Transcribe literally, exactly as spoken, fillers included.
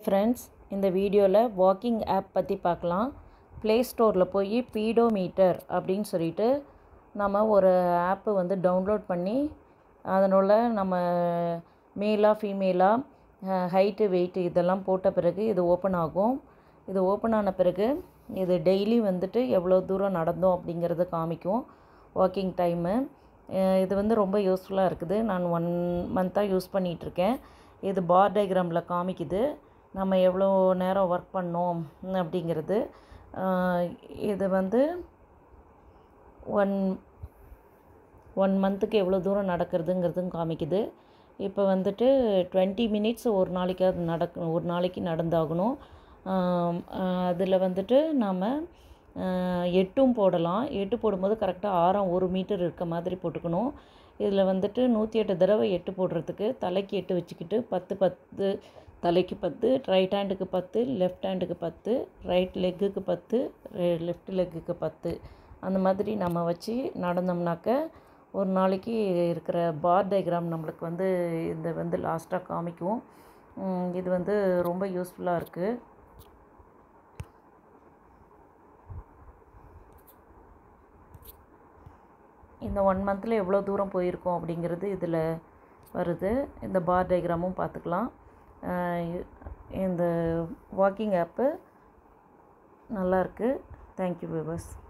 Friends, இந்த வீடியோவில் walking app பற்றி பார்க்கலாம். ப்ளே ஸ்டோரில் போய் பீடோமீட்டர் அப்படின்னு சொல்லிட்டு நம்ம ஒரு ஆப்பு வந்து டவுன்லோட் பண்ணி அதனால் நம்ம மேலாக ஃபீமேலாக ஹைட்டு வெயிட்டு இதெல்லாம் போட்ட பிறகு இது ஓப்பன் ஆகும். இது ஓப்பன் ஆன பிறகு இது டெய்லி வந்துட்டு எவ்வளோ தூரம் நடந்தோம் அப்படிங்கிறத காமிக்கும். வாக்கிங் டைமு இது வந்து ரொம்ப யூஸ்ஃபுல்லாக இருக்குது. நான் ஒன் மந்த்தாக யூஸ் பண்ணிகிட்ருக்கேன். இது பார் டயக்ராமில் காமிக்குது நம்ம எவ்வளோ நேரம் ஒர்க் பண்ணோம் அப்படிங்கிறது. இது வந்து ஒன் ஒன் மந்த்துக்கு எவ்வளோ தூரம் நடக்கிறதுங்கிறதும் காமிக்குது. இப்போ வந்துட்டு டுவெண்ட்டி மினிட்ஸ் ஒரு நாளைக்காவது நடக்க ஒரு நாளைக்கு நடந்தாகணும். அதில் வந்துட்டு நாம் எட்டும் போடலாம். எட்டு போடும்போது கரெக்டாக ஆறாம் ஒரு மீட்டர் இருக்க மாதிரி போட்டுக்கணும். இதில் வந்துட்டு நூற்றி எட்டு தடவை எட்டு போடுறதுக்கு தலைக்கு எட்டு வச்சுக்கிட்டு பத்து பத்து தலைக்கு பத்து, ரைட் ஹேண்டுக்கு பத்து, லெஃப்ட் ஹேண்டுக்கு பத்து, ரைட் லெக்குக்கு பத்து, லெஃப்ட் லெக்குக்கு பத்து, அந்த மாதிரி நம்ம வச்சு நடந்தோம்னாக்க ஒரு நாளைக்கு இருக்கிற பார் டயக்ராம் நம்மளுக்கு வந்து இந்த வந்து லாஸ்ட்டாக காமிக்கும். இது வந்து ரொம்ப யூஸ்ஃபுல்லாக இருக்குது. இந்த ஒன் மந்தில் எவ்வளோ தூரம் போயிருக்கோம் அப்படிங்கிறது இதில் வருது. இந்த பார் டயக்ராமும் பார்த்துக்கலாம். இந்த வாக்கிங் ஆப்பு நல்லாயிருக்கு. Thank you viewers.